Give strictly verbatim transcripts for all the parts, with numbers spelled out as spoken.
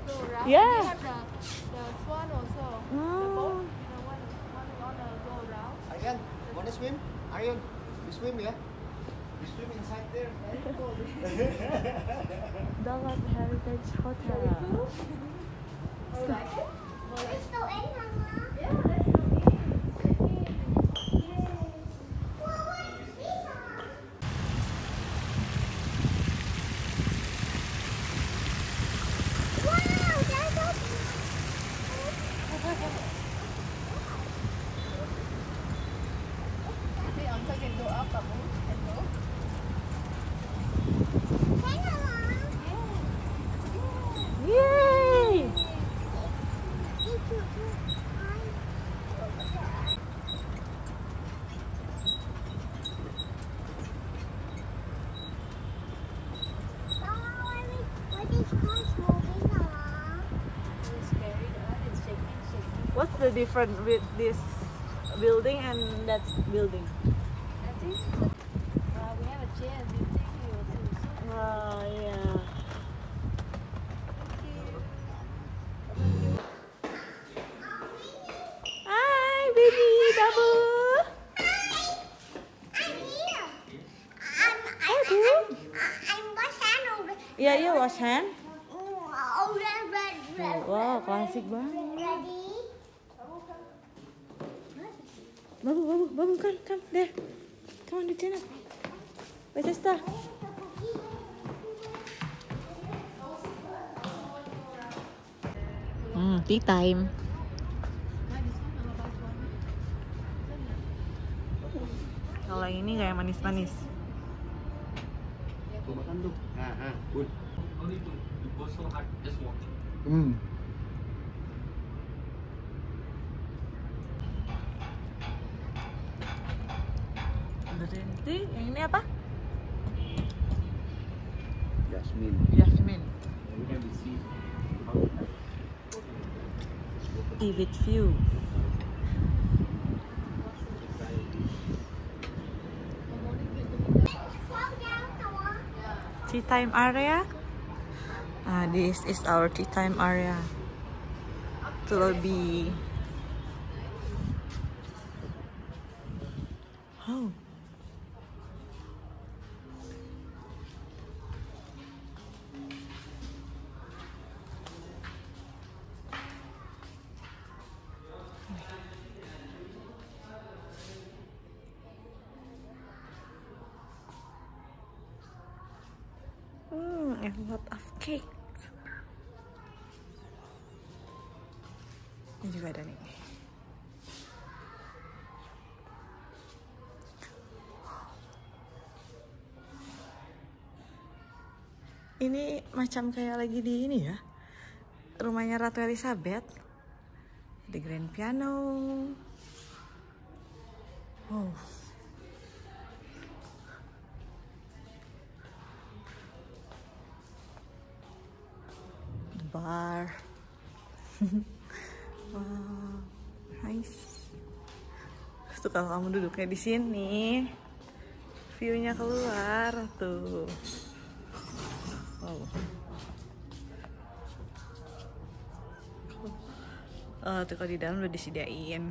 go around. Yeah. They have the, the swan also. The boat, Oh. the one, one gonna go around. Aryan, wanna swim? Aryan, you swim, yeah? You swim inside there. Dalat Heritage Hotel. Oh, like it? Let's go in, Mama. Yeah, let's go in. Well, what is this, Mama? Wow, that's open. See, Amsa can go up, Abu. Can go. Hey, Mama. Yay! It's your turn. Mama, what is cars moving, Mama? It's scary, right? It's shaking, shaking. What's the difference with this building and that building? I think uh, we have a chair. Do you think you will see soon? Oh yeah. Hi, baby Dabu. I'm here. I'm, I'm, Hey, I'm, I'm wash hand over. Yeah, you wash hand. Oh, red, red, red. Wow, klasik banget. Ready? Babu, babu, babu, come, come, there. Come on, di sana. Wait, sister. Hmm, tea time. Kalau ini kayak manis-manis. Tuh makan tuh. Nah, nah, Bun. No need to, to go so hard, just walk. Hmm. Berhenti. Yang ini apa? Jasmine. Jasmine. We can see. Ibit view. Slow down, Mama. Tea time area. Ah, this is our tea time area. To lobby. Oh. Hmm, a lot of cake. Ini juga ada nih. Ini macam kayak lagi di ini ya, rumahnya Ratu Elizabeth. The grand piano. Oh. The bar. Wow, nice. Tuh kalau kamu duduknya di sini, view-nya keluar tuh. Wow. Oh, tuh kalau di dalam udah disediain.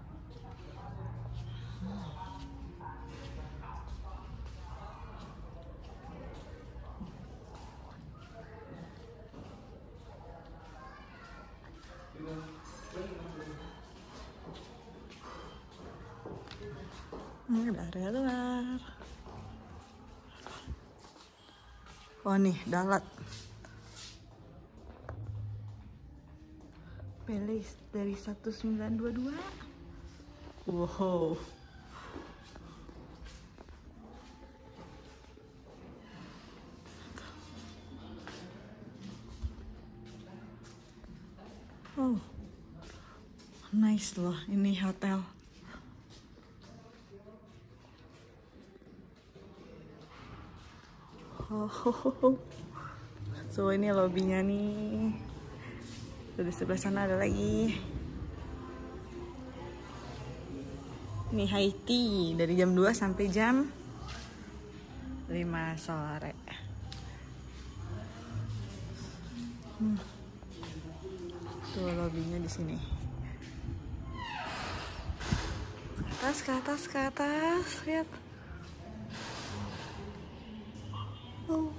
Hmm, ada area luar. Oh nih, Dalat. Palace dari seribu sembilan ratus dua puluh dua. Wow. Oh. Nice loh ini hotel. Oh. So ini lobbynya nih. Tuh, di sebelah sana ada lagi. Ini high tea dari jam dua sampai jam lima sore. Hmm. Tuh lobbynya di sini. Ke atas, ke atas, ke atas, lihat. Oh.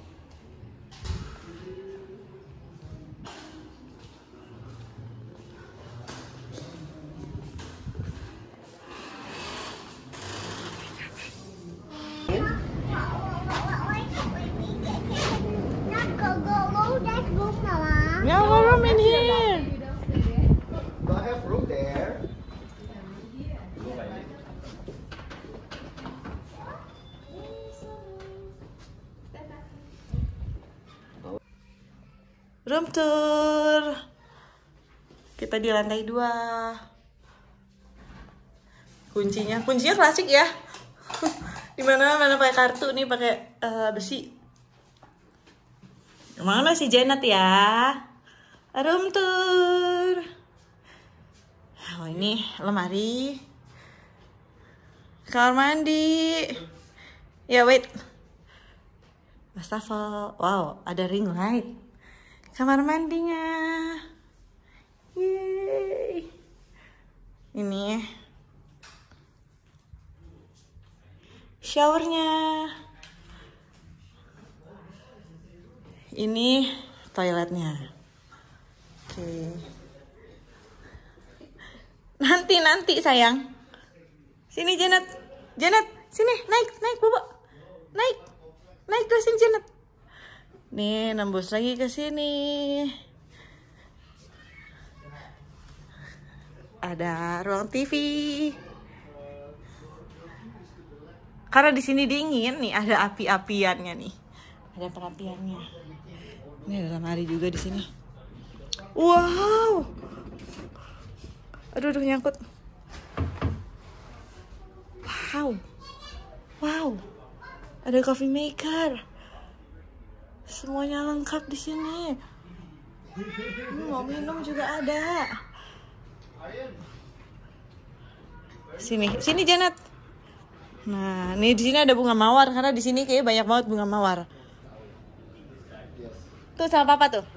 No, No room in here. Don't have room there. Room tour. Kita di lantai dua. Kuncinya, kuncinya klasik ya. Dimana mana pakai kartu nih, pakai uh, besi. Mana si Janet ya? Room tour. Oh ini lemari. Kamar mandi. Ya wait. Wastafel. Wow, ada ring light. Kamar mandinya. Yeay. Ini showernya. Ini toiletnya. Oke. Nanti nanti sayang. Sini Janet. Janet, sini naik naik bobo. Naik. Naik dressing Janet. Nih nembus lagi ke sini. Ada ruang T V. Karena di sini dingin nih, ada api-apiannya nih. Ada perapiannya. Ini ada lemari juga di sini. Wow. Aduh, aduh nyangkut. Wow. Wow. Ada coffee maker. Semuanya lengkap di sini. Hmm, mau minum juga ada. Sini, sini Janet. Nah, nih di sini ada bunga mawar karena di sini kayaknya banyak banget bunga mawar. Tuh sama papa tuh.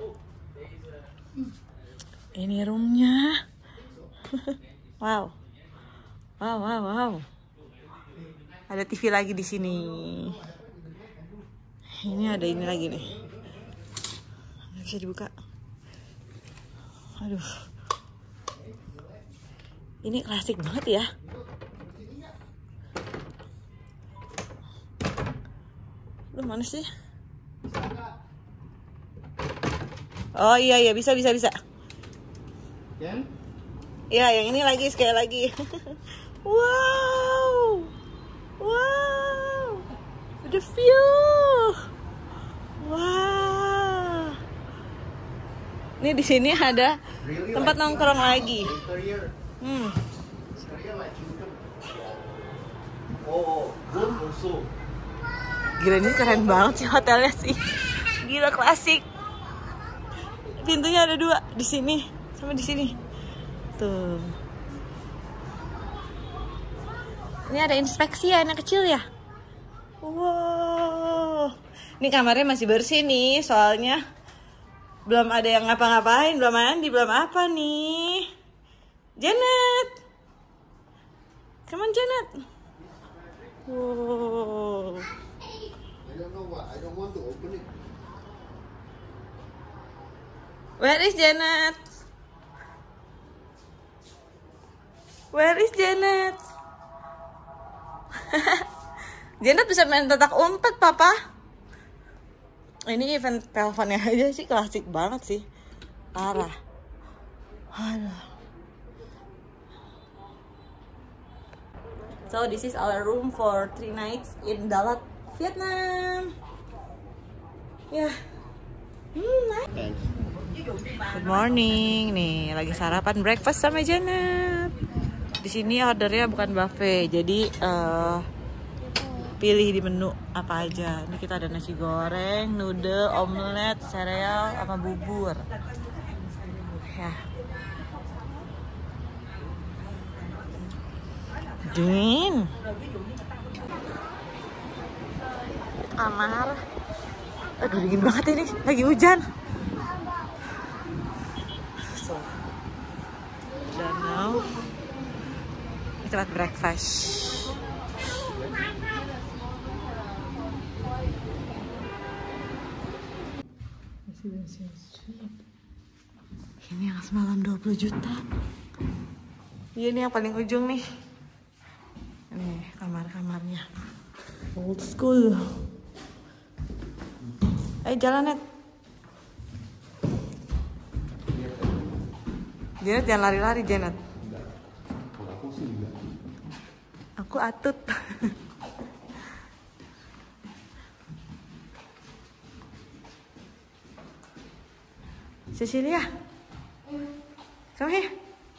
Ini roomnya. Wow. Wow, wow, wow. Ada T V lagi di sini. Ini ada ini lagi nih. Nggak bisa dibuka. Aduh. Ini klasik banget ya. Lu mana sih? Oh iya iya bisa bisa bisa. Ken? Ya yang ini lagi sekali lagi. Wow, wow, the view. Wow. Ini di sini ada tempat nongkrong lagi. Interior. Hmm. Interior like children. Oh, good also. Gila ini keren banget sih hotelnya sih. Gila klasik. Pintunya ada dua di sini sama di sini. Tuh. Ini ada inspeksi ya anak kecil ya. Wow. Ini kamarnya masih bersih nih, soalnya belum ada yang ngapa-ngapain, belum mandi, belum apa nih. Janet. Come on Janet. Wow. I don't know what. I don't want to open it. Where is Janet? Where is Janet? Janet bisa main petak umpet, Papa. Ini event teleponnya aja sih klasik banget sih. Parah. Aduh. So this is our room for three nights in Dalat, Vietnam. Ya. Yeah. Hmm, nice. Thanks. Good morning, nih lagi sarapan breakfast sama Janet. Di sini ordernya bukan buffet, jadi uh, pilih di menu apa aja. Ini kita ada nasi goreng, noodle, omelet, sereal, sama bubur. Ya. Dingin. Kamar. Aduh dingin banget ini, lagi hujan. So, istirahat breakfast. Ini yang semalam dua puluh juta. Iya, ini yang paling ujung nih. Ini kamar-kamarnya. Old school. Ayo jalan, Net. Janet jangan lari-lari, Janet. Aku sih enggak. Aku atut. Cecilia, come here.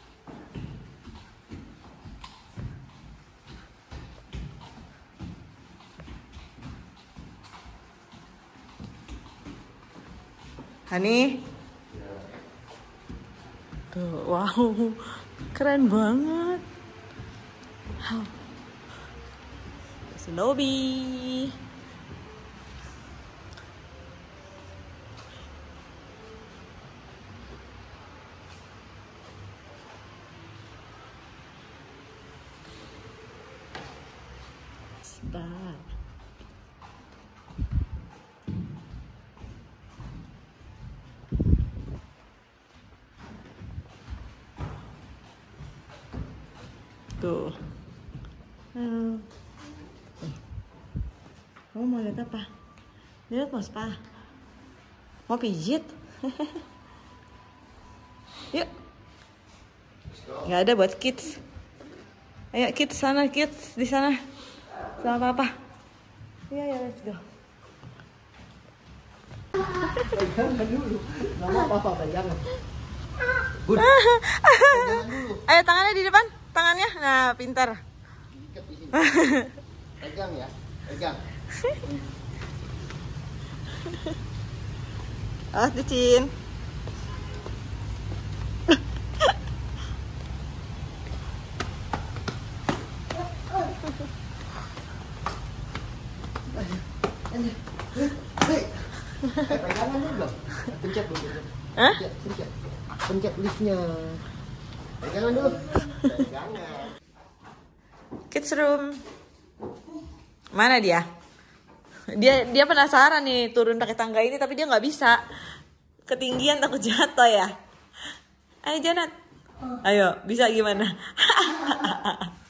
Hani. Tuh, wow, keren banget. Wow. Si lobby. Stop. Tuh. Halo. Eh. Kamu mau lihat apa? Lihat mau spa? Mau pijit? Yuk. Nggak ada buat kids. Ayo kids sana, kids di sana. Sama papa. Iya ya, let's go. Pegangan dulu. Nama papa pegangan. Bun. Pegangan dulu. Ayo tangannya di depan, tangannya. Nah, pintar. Ikat di sini. Pegang ya, pegang. Ah, Cicin. Hei. Eh, pegangan dulu dong. Pencet dulu. Hah? Pencet, pencet. Pencet liftnya. Pegangan dulu. Pegangan. Kids room. Mana dia? Dia dia penasaran nih turun pakai tangga ini, tapi dia nggak bisa. Ketinggian, takut jatuh ya. Ayo Janet. Ayo, bisa gimana?